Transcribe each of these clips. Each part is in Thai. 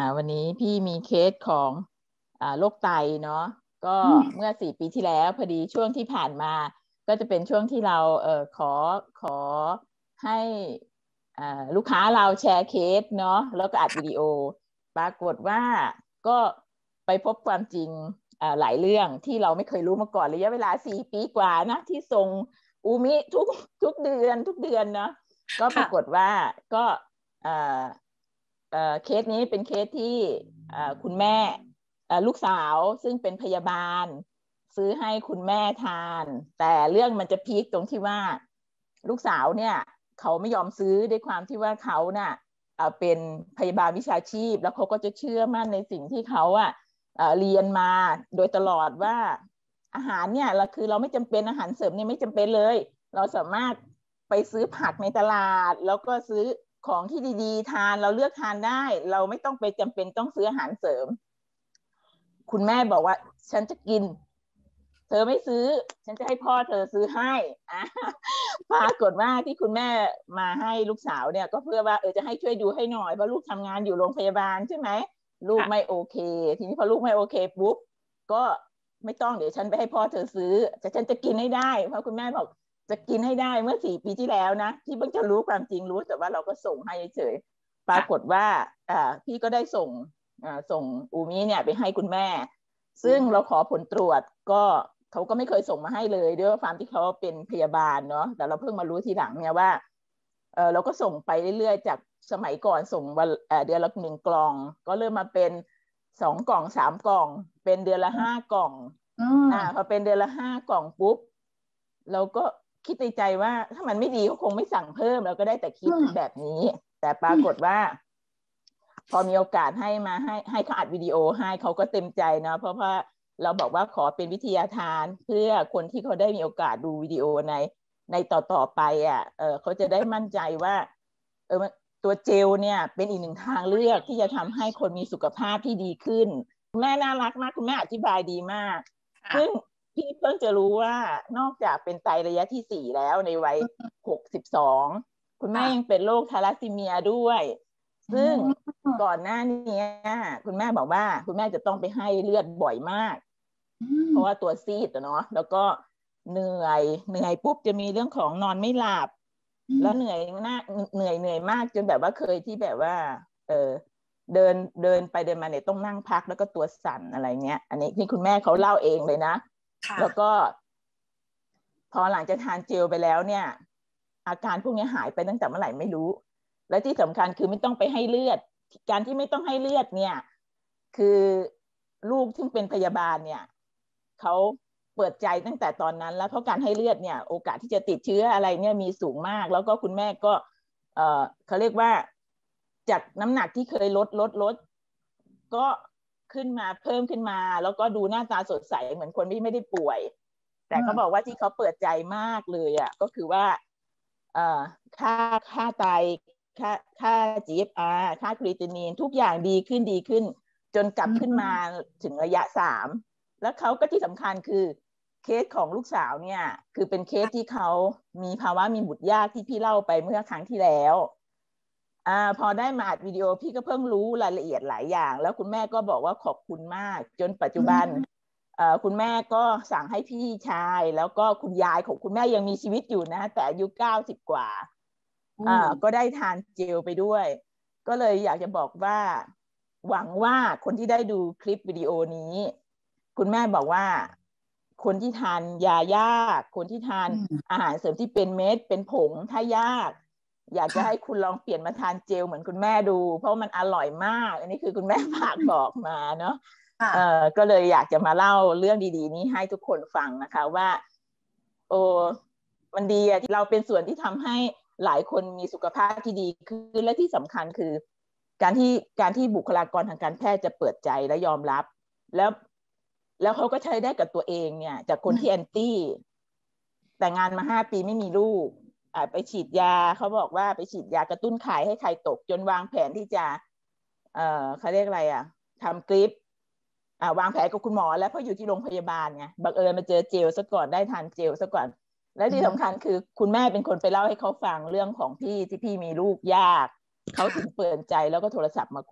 วันนี้พี่มีเคสของโรคไตเนาะก็เมื่อ4 ปีที่แล้วพอดีช่วงที่ผ่านมาก็จะเป็นช่วงที่เราขอให้ลูกค้าเราแชร์เคสเนาะแล้วก็อัดวิดีโอปรากฏว่าก็ไปพบความจริงหลายเรื่องที่เราไม่เคยรู้มาก่อนระยะเวลา4 ปีกว่านะที่ส่งอูมิทุกเดือนเนาะก็ปรากฏว่าก็เคสนี้เป็นเคสที่คุณแม่ลูกสาวซึ่งเป็นพยาบาลซื้อให้คุณแม่ทานแต่เรื่องมันจะพีคตรงที่ว่าลูกสาวเนี่ยเขาไม่ยอมซื้อด้วยความที่ว่าเขาน่ะเป็นพยาบาลวิชาชีพแล้วเขาก็จะเชื่อมั่นในสิ่งที่เขาเรียนมาโดยตลอดว่าอาหารเนี่ยเราไม่จำเป็นอาหารเสริมเนี่ยไม่จำเป็นเลยเราสามารถไปซื้อผักในตลาดแล้วก็ซื้อของที่ดีๆทานเราเลือกทานได้เราไม่ต้องไปจำเป็นต้องซื้ออาหารเสริมคุณแม่บอกว่าฉันจะกินเธอไม่ซื้อฉันจะให้พ่อเธอซื้อให้ปรากฏว่าที่คุณแม่มาให้ลูกสาวเนี่ยก็เพื่อว่าจะให้ช่วยดูให้หน่อยเพราะลูกทำงานอยู่โรงพยาบาลใช่ไหมลูกไม่โอเคทีนี้พอลูกไม่โอเคปุ๊บก็ไม่ต้องเดี๋ยวฉันไปให้พ่อเธอซื้อแต่ฉันจะกินให้ได้เพราะคุณแม่บอกจะกินให้ได้เมื่อ4 ปีที่แล้วนะที่เพิ่งจะรู้ความจริงรู้แต่ว่าเราก็ส่งให้เฉยปรากฏว่าพี่ก็ได้ส่งอูมิเนี่ยไปให้คุณแม่ซึ่งเราขอผลตรวจก็เขาก็ไม่เคยส่งมาให้เลยด้วยความที่เขาเป็นพยาบาลเนาะแต่เราเพิ่งมารู้ทีหลังเนี่ยว่าเราก็ส่งไปเรื่อยๆจากสมัยก่อนส่งวันเดือนละ1 กล่องก็เริ่มมาเป็น2 กล่อง3 กล่องเป็นเดือนละ5 กล่องพอเป็นเดือนละ5 กล่องปุ๊บเราก็คิดในใจว่าถ้ามันไม่ดีเขาคงไม่สั่งเพิ่มเราก็ได้แต่คิดแบบนี้แต่ปรากฏว่าพอมีโอกาสให้เขาอัดวิดีโอให้เขาก็เต็มใจนะเพราะว่าเราบอกว่าขอเป็นวิทยาทานเพื่อคนที่เขาได้มีโอกาสดูวิดีโอในต่อไปเขาจะได้มั่นใจว่าตัวเจลเนี่ยเป็นอีกหนึ่งทางเลือกที่จะทำให้คนมีสุขภาพที่ดีขึ้นคุณแม่น่ารักมากคุณแม่อธิบายดีมากซึ่งพี่เพิ่งจะรู้ว่านอกจากเป็นไตระยะที่ 4แล้วในวัย62คุณแม่ยังเป็นโรคทาลัสซีเมียด้วยซึ่งก่อนหน้านี้คุณแม่บอกว่าคุณแม่จะต้องไปให้เลือดบ่อยมากเพราะว่าตัวซีดเนาะแล้วก็เหนื่อยปุ๊บจะมีเรื่องของนอนไม่หลับแล้วเหนื่อยมากจนแบบว่าเคยที่แบบว่าเดินไปเดินมาเนี่ยต้องนั่งพักแล้วก็ตัวสั่นอะไรเงี้ยอันนี้ที่คุณแม่เขาเล่าเองเลยนะแล้วก็พอหลังจากทานเจลไปแล้วเนี่ยอาการพวกนี้หายไปตั้งแต่เมื่อไหร่ไม่รู้และที่สำคัญคือไม่ต้องไปให้เลือดการที่ไม่ต้องให้เลือดเนี่ยคือลูกที่เป็นพยาบาลเนี่ยเขาเปิดใจตั้งแต่ตอนนั้นแล้วเพราะการให้เลือดเนี่ยโอกาสที่จะติดเชื้ออะไรเนี่ยมีสูงมากแล้วก็คุณแม่ก็เขาเรียกว่าจากน้ำหนักที่เคยลดก็ขึ้นมาเพิ่มขึ้นมาแล้วก็ดูหน้าตาสดใสเหมือนคนที่ไม่ได้ป่วยแต่เขาบอกว่าที่เขาเปิดใจมากเลยก็คือว่าค่าไตค่า GFR ค่าครีตินีนทุกอย่างดีขึ้นจนกลับขึ้นมาถึงระยะ3แล้วเขาก็ที่สำคัญคือเคสของลูกสาวเนี่ยคือเป็นเคสที่เขามีภาวะมีบุตรยากที่พี่เล่าไปเมื่อครั้งที่แล้วพอได้มาอัดวิดีโอพี่ก็เพิ่งรู้รายละเอียดหลายอย่างแล้วคุณแม่ก็บอกว่าขอบคุณมากจนปัจจุบันคุณแม่ก็สั่งให้พี่ชายแล้วก็คุณยายของคุณแม่ยังมีชีวิตอยู่นะแต่อายุ90 กว่าก็ได้ทานเจลไปด้วยก็เลยอยากจะบอกว่าหวังว่าคนที่ได้ดูคลิปวิดีโอนี้คุณแม่บอกว่าคนที่ทานยายากคนที่ทานอาหารเสริมที่เป็นเม็ดเป็นผงถ้ายากอยากจะให้คุณลองเปลี่ยนมาทานเจลเหมือนคุณแม่ดูเพราะมันอร่อยมากอันนี้คือคุณแม่ฝากบอกมาเนาะก็เลยอยากจะมาเล่าเรื่องดีๆนี้ให้ทุกคนฟังนะคะว่าโอ้มันดีที่เราเป็นส่วนที่ทำให้หลายคนมีสุขภาพที่ดีขึ้นและที่สำคัญคือการที่บุคลากรทางการแพทย์จะเปิดใจและยอมรับแล้วเขาก็ใช้ได้กับตัวเองเนี่ยจากคนที่แอนตี้แต่งงานมา5 ปีไม่มีลูกไปฉีดยาเขาบอกว่าไปฉีดยากระตุ้นไข่ให้ไข่ตกจนวางแผนที่จะเขาเรียกอะไรทำคลิปวางแผนกับคุณหมอแล้วเพราะอยู่ที่โรงพยาบาลไงบังเอิญมาเจอเจลซะก่อนได้ทานเจลซะก่อนและที่สำคัญคือคุณแม่เป็นคนไปเล่าให้เขาฟังเรื่องของพี่ที่พี่มีลูกยากเขาถึงเปิดใจแล้วก็โทรศัพท์มาคุย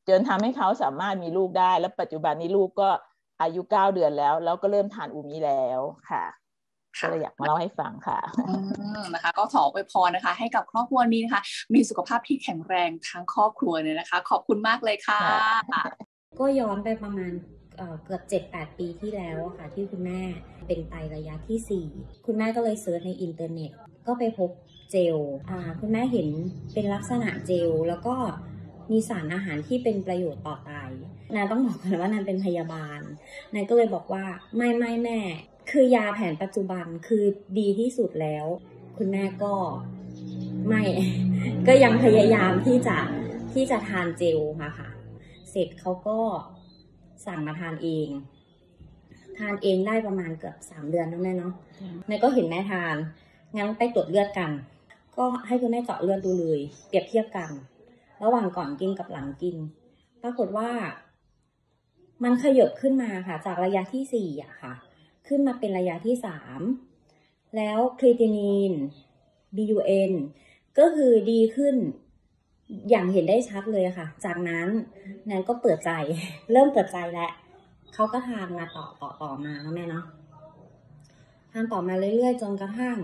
จนทำให้เขาสามารถมีลูกได้แล้วปัจจุบันนี้ลูกก็อายุ9 เดือนแล้วก็เริ่มทานอูมิแล้วค่ะก็เลยอยากมาเล่าให้ฟังค่ะนะคะก็ขออวยพรนะคะให้กับครอบครัวนี้นะคะมีสุขภาพที่แข็งแรงทั้งครอบครัวเลยนะคะขอบคุณมากเลยค่ะก็ย้อนไปประมาณเกือบ 7-8 ปีที่แล้วค่ะที่คุณแม่เป็นไตระยะที่4คุณแม่ก็เลยเสิร์ชในอินเทอร์เน็ตก็ไปพบเจลคุณแม่เห็นเป็นลักษณะเจลแล้วก็มีสารอาหารที่เป็นประโยชน์ต่อไตนางต้องบอกก่อนว่านางเป็นพยาบาลนางก็เลยบอกว่าไม่แม่คือยาแผนปัจจุบันคือดีที่สุดแล้วคุณแม่ก็ไม่ ก็ยังพยายามที่จะทานเจลค่ะเสร็จเขาก็สั่งมาทานเองได้ประมาณเกือบ3 เดือนแล้วแม่เนาะแม่ก็เห็นแม่ทานงั้นไปตรวจเลือดกันก็ให้คุณแม่เจาะเลือดดูเลยเปรียบเทียบกันระหว่างก่อนกินกับหลังกินปรากฏว่ามันขยับขึ้นมาค่ะจากระยะที่4อะค่ะขึ้นมาเป็นระยะที่3แล้วครีตินีน BUN ก็คือดีขึ้นอย่างเห็นได้ชัดเลยค่ะจากนั้นแนนก็เปิดใจเริ่มเปิดใจแล้วเขาก็ทานมาต่อมาแล้วแม่เนาะทานต่อมาเรื่อยๆจนกระทั่ง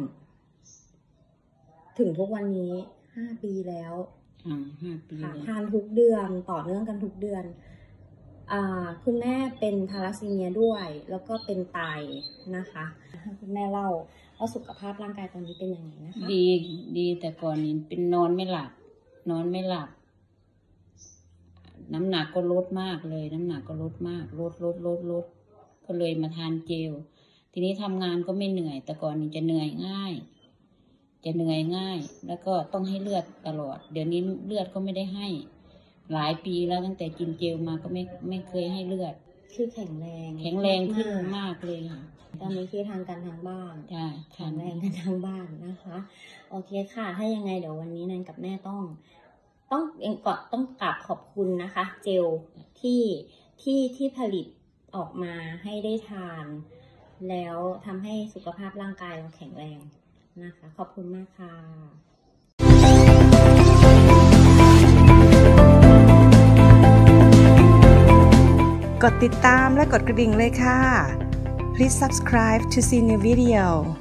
ถึงทุกวันนี้5 ปีแล้ว 5 ปีค่ะทานทุกเดือนต่อเนื่องกันทุกเดือนคุณแม่เป็นทาลัสซีเมียด้วยแล้วก็เป็นไตนะคะคุณแม่เล่าว่าสุขภาพร่างกายตอนนี้เป็นยังไงนะคะดีแต่ก่อนนี้เป็นนอนไม่หลับน้ำหนักก็ลดมากเลยน้ำหนักก็ลดมากลดก็เลยมาทานเจลทีนี้ทำงานก็ไม่เหนื่อยแต่ก่อนนี้จะเหนื่อยง่ายแล้วก็ต้องให้เลือดตลอดเดี๋ยวนี้เลือดก็ไม่ได้ให้หลายปีแล้วตั้งแต่กินเจลมาก็ไม่เคยให้เลือดคือแข็งแรงขึ้นมากเลยค่ะตอนนี้คือทางการทางบ้านใช่แข็งแรงกันทางบ้านนะคะโอเคค่ะถ้ายังไงเดี๋ยววันนี้แนนกับแม่ต้องกราบขอบคุณนะคะเจลที่ผลิตออกมาให้ได้ทานแล้วทำให้สุขภาพร่างกายเราแข็งแรงนะคะขอบคุณมากค่ะกดติดตามและกดกระดิ่งเลยค่ะ Please subscribe to see new video